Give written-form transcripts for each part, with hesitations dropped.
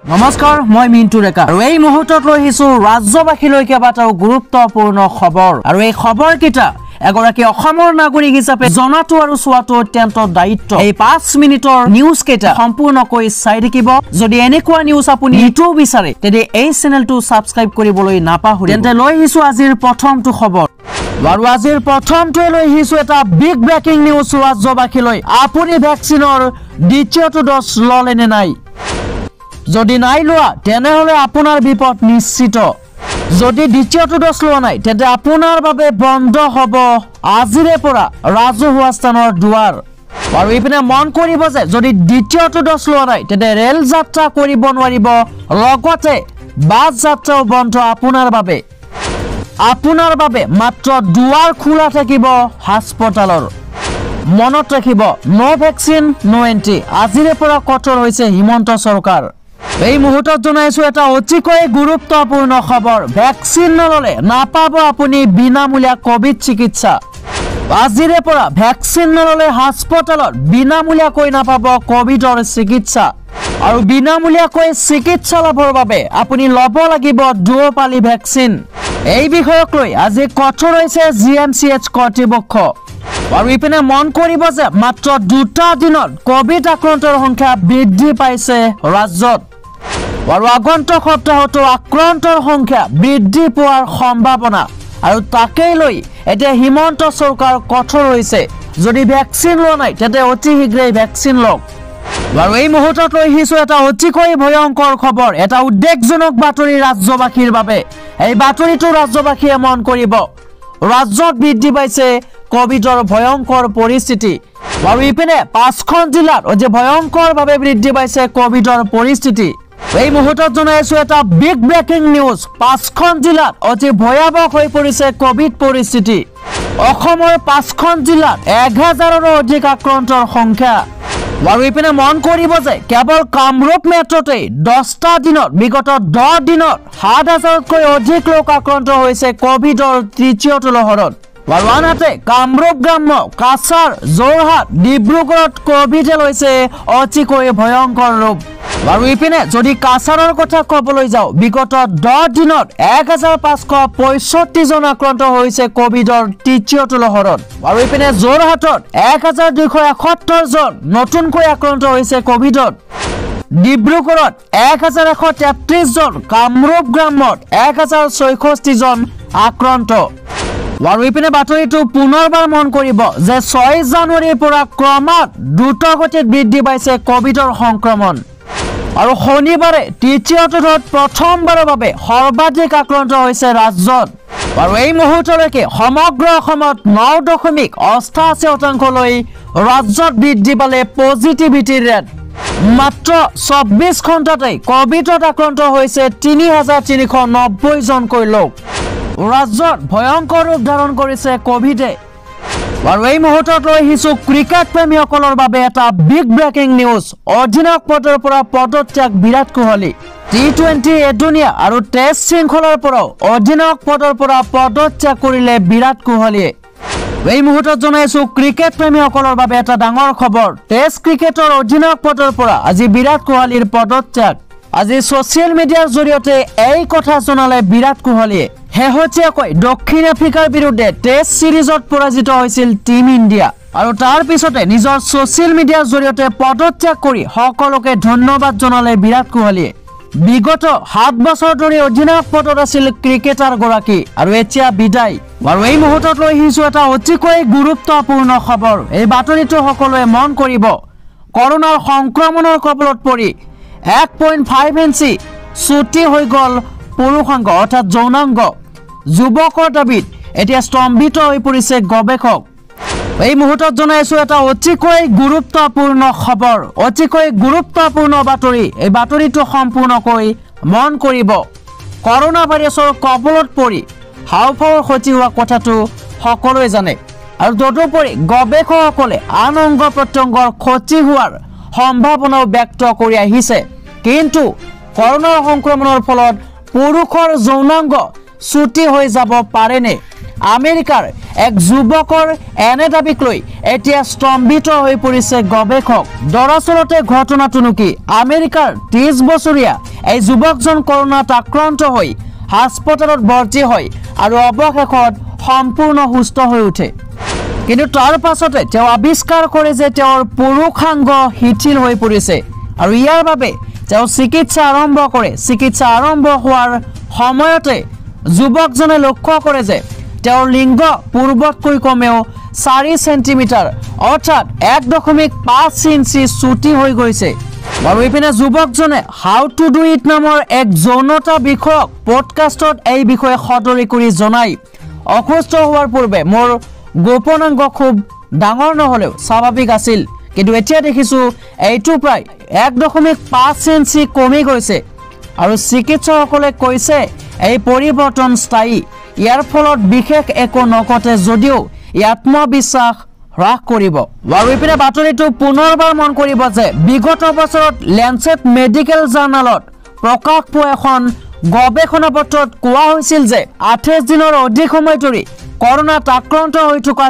নমস্কাৰ মই মিন্টু ৰেকা আৰু এই মুহূৰ্তত লৈ আহিছো ৰাজ্যবাসীলৈ কেইবাটাও গুৰুত্বপূৰ্ণ খবৰ আৰু এই খবৰ কিটা এগৰাকী অসমৰ নাগৰিক হিচাপে জনাটো আৰু চোৱাটো অত্যন্ত দায়িত্ব এই 5 মিনিটৰ নিউজ কেইটা সম্পূৰ্ণকৈ চাই থাকিব যদি এনেকুৱা নিউজ আপুনি নিটো বিচাৰে তেনে এই চেনেলটো সাবস্ক্ৰাইব কৰিবলৈ নাপাহৰিব তেন্তে লৈ আহিছো আজিৰ প্ৰথমটো খবৰ আৰু আজিৰ প্ৰথমটোৱে লৈ আহিছো এটা বিগ ব্ৰেকিং নিউজ ৰাজ্যবাসীলৈ আপুনি ভ্যাকচিনৰ দ্বিতীয়টো ড'জ ললে নে নাই যদি নাই লোৱা তেনেহলে আপোনাৰ বিপদ নিশ্চিত যদি দ্বিতীয়টো ড'জ লোৱা নাই তেন্তে আপোনাৰ বাবে বন্ধ হ'ব আজিৰে পৰা ৰাজহুৱা স্থানৰ দুৱাৰ আৰু ইপিনে মন কৰিব যে যদি দ্বিতীয়টো ড'জ লোৱা নাই তেন্তে ৰেল যাত্ৰা কৰিব নোৱাৰিব লগতে বাছ যাত্ৰাও বন্ধ আপোনাৰ বাবে মাত্ৰ দুৱাৰ খোলা থাকিব হাস্পতালৰ মনত ৰাখিব নো ভ্যাকচিন নো এন্ট্ৰি আজিৰে পৰা কঠোৰ হৈছে হিমন্ত চৰকাৰ এই মুহূৰ্তত জনাইছো এটা অতিকৈ গুৰুত্বপূৰ্ণ খবৰ ভ্যাকচিন নললে নাপাব আপুনি বিনামূলীয়া কোভিড চিকিৎসা আজিৰে পৰা ভ্যাকচিন নললে হাস্পতালত বিনামূলীয়াকৈ নাপাব কোভিডৰ চিকিৎসা আৰু বিনামূলীয়াকৈ চিকিৎসা লাভৰ বাবে আপুনি ল'ব লাগিব দুপালি ভ্যাকচিন এই বিষয়ক লৈ আজি কঠোৰ হৈছে জিএমচিএইচ কৰ্তৃপক্ষ আৰু ইপিনে মন কৰিব যে মাত্ৰ দুটা দিনত কোভিড আক্ৰান্তৰ সংখ্যা বৃদ্ধি পাইছে ৰাজ্যত আৰু আগন্তুক সপ্তাহতো আক্ৰান্তৰ সংখ্যা বৃদ্ধি পোৱাৰ সম্ভাৱনা আৰু তাকেই লৈ এতিয়া হিমন্ত চৰকাৰ কঠোৰ হৈছে যদি ভ্যাকচিন লোৱা নাই তেন্তে অতি শীঘ্ৰেই ভ্যাকচিন লওক আৰু এই মুহূৰ্তত লৈ আহিছো এটা অতিকৈ ভয়ংকৰ খবৰ এটা উদ্বেগজনক বাতৰি ৰাজ্যবাসীৰ বাবে এই বাতৰিটো ৰাজ্যবাসীয়ে মন কৰিব ৰাজ্যত বৃদ্ধি পাইছে কোভিডৰ ভয়ংকৰ পৰিস্থিতি আৰু ইপিনে 5খন জিলাত অতি ভয়ংকৰভাৱে বৃদ্ধি পাইছে কোভিডৰ পৰিস্থিতি এই মুহূৰ্তত জনাইছো এটা বিগ ব্ৰেকিং নিউজ 5খন জিলাত অতি ভয়াবহ হৈ পৰিছে কোভিড পৰিস্থিতি অসমৰ 5খন জিলাত 1000ৰো অধিক আক্ৰান্তৰ সংখ্যা আৰু ইপিনে মন কৰিব যে কেৱল কামৰূপ মেট্ৰতে 10টা দিনত বিগত 10 দিনত 7000তকৈ অধিক লোক আক্ৰান্ত হৈছে কোভিডৰ তৃতীয়টো লহৰত আৰু আনহাতে কামৰূপ গ্ৰাম্য কাছাৰ যোৰহাট ডিব্ৰুগড়ত কোভিডে লৈছে অতিকৈ ভয়ংকৰ ৰূপ আৰু ইপিনে যদি কাছাৰৰ কথা ক'বলৈ যাওঁ বিগত 10 দিনত 1565 জন আক্ৰান্ত হৈছে কোভিডৰ তৃতীয়টো লহৰত আৰু ইপিনে যোৰহাটত 1271 জন নতুনকৈ আক্ৰান্ত হৈছে কোভিডত ডিব্ৰুগড়ত 1133 জন কামৰূপ গ্ৰাম্যত 1066 জন আক্ৰান্ত আৰু ইপিনে বাতৰিটো পুনৰবাৰ মন কৰিব যে 6 জানুৱাৰীৰ পৰা ক্ৰমাৎ দ্ৰুতগতিত বৃদ্ধি পাইছে কোভিডৰ সংক্ৰমণ আৰু শনিবাৰে তৃতীয়টো ঢৌত প্ৰথমবাৰৰ বাবে সৰ্বাধিক আক্ৰান্ত হৈছে ৰাজ্যত আৰু এই মুহূৰ্তলৈকে সমগ্ৰ অসমত 9.88% ৰাজ্যত বৃদ্ধি পালে পজিটিভিটি ৰেট মাত্ৰ 24 ঘণ্টাতে কোভিডত আক্ৰান্ত হৈছে 3390 জনকৈ লোক ৰাজ্যত ভয়ংকৰ ৰূপ ধাৰণ কৰিছে কোভিডে আৰু এই মুহূৰ্তত লৈ আহিছো ক্ৰিকেট প্ৰেমীসকলৰ বাবে এটা বিগ ব্ৰেকিং নিউজ অধিনায়ক পদৰ পৰা পদত্যাগ বিৰাট কোহলি টি20 এডুনিয়া আৰু টেষ্ট শৃংখলাৰ পৰা অধিনায়ক পদৰ পৰা পদত্যাগ কৰিলে বিৰাট কোহলিয়ে এই মুহূৰ্তত জনাইছো ক্ৰিকেট প্ৰেমীসকলৰ বাবে এটা ডাঙৰ খবৰ টেষ্ট ক্ৰিকেটৰ অধিনায়ক পদৰ পৰা আজি বিৰাট কোহলিৰ পদত্যাগ আজি সোশ্যাল মিডিয়াৰ জৰিয়তে এই কথা জনালে বিৰাট কোহলিয়ে শেহতীয়াকৈ দক্ষিণ আফ্ৰিকাৰ বিৰুদ্ধে টেষ্ট সিৰিজত পৰাজিত হৈছিল টিম ইণ্ডিয়া আৰু তাৰ পিছতে নিজৰ সোশ্যাল মিডিয়াৰ জৰিয়তে পদত্যাগ কৰি সকলোকে ধন্যবাদ জনালে বিৰাট কোহলিয়ে বিগত 7 বছৰ ধৰি অধিনায়ক পদত আছিল ক্ৰিকেটাৰ গৰাকী আৰু এতিয়া বিদায় আৰু এই মুহূৰ্তত লৈ আহিছো এটা অতিকৈ গুৰুত্বপূৰ্ণ খবৰ এই বাতৰিটো সকলোৱে মন কৰিব কৰোনাৰ সংক্ৰমণৰ কবলত পৰি 1.5 ইঞ্চি ছুটি হৈ গ'ল পুৰুষাংগ অৰ্থাৎ যৌনাংগ যুৱকৰ দাবীত এতিয়া স্তম্ভিত হৈ পৰিছে গৱেষক এই মুহূৰ্তত জনাইছো এটা অতিকৈ গুৰুত্বপূৰ্ণ খবৰ অতিকৈ গুৰুত্বপূৰ্ণ বাতৰি এই বাতৰিটো সম্পূৰ্ণকৈ মন কৰিব কৰোনা ভাইৰাছৰ কবলত পৰি হাওফাওৰ ক্ষতি হোৱা কথাটো সকলোৱে জানে আৰু তদুপৰি গৱেষকসকলে আন অংগ প্ৰত্যংগৰ ক্ষতি হোৱাৰ সম্ভাৱনাও ব্যক্ত কৰি আহিছে কিন্তু কৰোনাৰ সংক্ৰমণৰ ফলত পুৰুষৰ যৌনাংগ ছুটি হৈ যাব পাৰেনে আমেৰিকাৰ এক যুৱকৰ এনে দাবীক লৈ এতিয়া স্তম্ভিত হৈ পৰিছে গৱেষক। দৰাচলতে ঘটনাটো কি? আমেৰিকাৰ 30 বছৰীয়া এই যুৱকজন কৰোনাত আক্ৰান্ত হৈ হাস্পতালত ভৰ্তি হয় আৰু অৱশেষত সম্পূৰ্ণ সুস্থ হৈ উঠে। কিন্তু তাৰ পাছতে তেওঁ আৱিষ্কাৰ কৰে যে তেওঁৰ পুৰুষাংগ শিথিল হৈ পৰিছে আৰু ইয়াৰ বাবে তেওঁ চিকিৎসা আৰম্ভ কৰে। চিকিৎসা আৰম্ভ হোৱাৰ সময়তে যুৱকজনে লক্ষ্য কৰে যে তেওঁৰ লিংগ পূৰ্বতকৈ কমেও 4 সেণ্টিমিটাৰ অৰ্থাৎ 1.5 ইঞ্চি চুটি হৈ গৈছে। আৰু ইপিনে যুৱকজনে হাউ টু ডু ইট নামৰ এক যৌনতা বিষয়ক পডকাষ্টত এই বিষয়ে সদৰি কৰি জনায়, অসুস্থ হোৱাৰ পূৰ্বে মোৰ গোপনাংগ খুব ডাঙৰ নহ'লেও স্বাভাৱিক আছিল, কিন্তু এতিয়া দেখিছোঁ এইটো প্ৰায় 1.5 ইঞ্চি কমি গৈছে আৰু চিকিৎসকসকলে কৈছে এই পৰিৱৰ্তন স্থায়ী। ইয়াৰ ফলত বিশেষ একো নঘটে যদিও আত্মবিশ্বাস হ্ৰাস কৰিব। আৰু ইপিনে বাতৰিটো পুনৰবাৰ মন কৰিব যে বিগত বছৰত লেঞ্চেট মেডিকেল জাৰ্নেলত প্ৰকাশ পোৱা এখন গৱেষণা পত্ৰত কোৱা হৈছিল যে 28 দিনৰ অধিক সময় ধৰি কৰোনাত আক্ৰান্ত হৈ থকা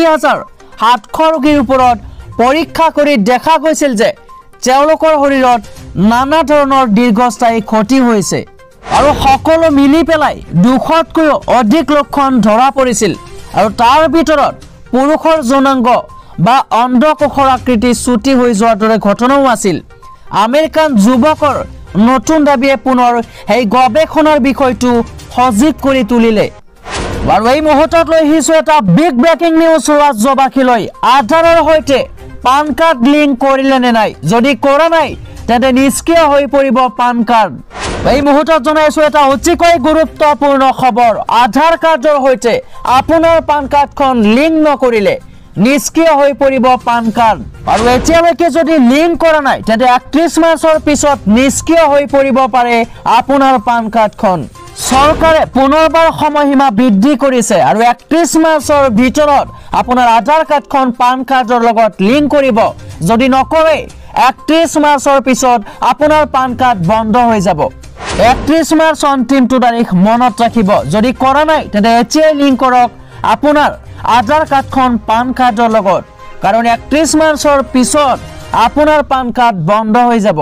3700 ৰোগীৰ ওপৰত পৰীক্ষা কৰি দেখা গৈছিল যে তেওঁলোকৰ শৰীৰত নানা ধৰণৰ দীৰ্ঘস্থায়ী ক্ষতি হৈছে আৰু সকলো মিলি পেলাই 200তকৈও অধিক লক্ষণ ধৰা পৰিছিল। আৰু তাৰ ভিতৰত পুৰুষৰ যৌনাংগ বা অন্ধকোষৰ আকৃতি চুটি হৈ যোৱাৰ দৰে ঘটনাও আছিল। আমেৰিকান যুৱকৰ নতুন দাবীয়ে পুনৰ সেই গৱেষণাৰ বিষয়টো সজীৱ কৰি তুলিলে। আৰু এই মুহূৰ্তত লৈ আহিছোঁ এটা বিগ ব্ৰেকিং নিউজ ৰাজ্যবাসীলৈ। আধাৰৰ সৈতে পান কাৰ্ড লিংক কৰিলে নে নাই? যদি কৰা নাই তেন্তে নিষ্ক্ৰিয় হৈ পৰিব পান কাৰ্ড। এই মুহূৰ্তত জনাইছোঁ এটা অতিকৈ গুৰুত্বপূৰ্ণ খবৰ। আধাৰ কাৰ্ডৰ সৈতে আপোনাৰ পান কাৰ্ডখন লিংক নকৰিলে নিষ্ক্ৰিয় হৈ পৰিব পান কাৰ্ড। আৰু এতিয়ালৈকে যদি লিংক কৰা নাই তেন্তে 31 মাৰ্চৰ পিছত নিষ্ক্ৰিয় হৈ পৰিব পাৰে আপোনাৰ পান কাৰ্ডখন। চৰকাৰে পুনৰবাৰ সময়সীমা বৃদ্ধি কৰিছে আৰু 31 মাৰ্চৰ ভিতৰত আপোনাৰ আধাৰ কাৰ্ডখন পান কাৰ্ডৰ লগত লিংক কৰিব। যদি নকৰে 31 মাৰ্চৰ পিছত আপোনাৰ পান কাৰ্ড বন্ধ হৈ যাব। 31 মাৰ্চ অন্তিমটো তাৰিখ মনত ৰাখিব। যদি কৰা নাই তেন্তে এতিয়াই লিংক কৰক আপোনাৰ আধাৰ কাৰ্ডখন পান কাৰ্ডৰ লগত, কাৰণ 31 মাৰ্চৰ পিছত আপোনাৰ পান কাৰ্ড বন্ধ হৈ যাব।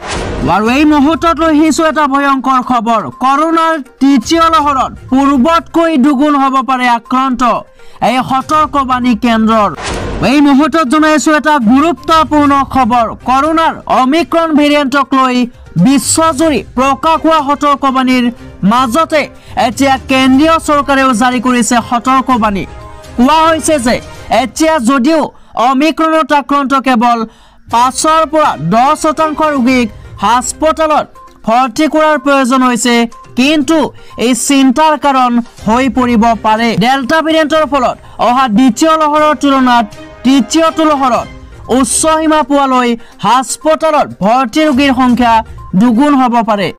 আৰু এই মুহূৰ্তত লৈ আহিছোঁ এটা ভয়ংকৰ খবৰ। কৰোনাৰ তৃতীয় লহৰত পূৰ্বতকৈ দুগুণ হ'ব পাৰে আক্ৰান্ত, এই সতৰ্কবাণী কেন্দ্ৰৰ। এই মুহূৰ্তত জনাইছোঁ এটা গুৰুত্বপূৰ্ণ খবৰ। কৰোনাৰ অমিক্ৰণ ভেৰিয়েণ্টক লৈ বিশ্বজুৰি প্ৰকাশ হোৱা সতৰ্কবাণীৰ মাজতে এতিয়া কেন্দ্ৰীয় চৰকাৰেও জাৰি কৰিছে সতৰ্কবাণী। কোৱা হৈছে যে এতিয়া যদিও অমিক্ৰণত আক্ৰান্ত কেৱল 5 পৰা 10% ৰোগীক হাস্পতালত ভৰ্তি কৰাৰ প্ৰয়োজন হৈছে, কিন্তু এই চিন্তাৰ কাৰণ হৈ পৰিব পাৰে ডেল্টা ভেৰিয়েণ্টৰ ফলত অহা দ্বিতীয় লহৰৰ তুলনাত তৃতীয়টো লহৰত উচ্চ সীমা পোৱালৈ হাস্পতালত ভৰ্তি ৰোগীৰ সংখ্যা দুগুণ হ'ব পাৰে।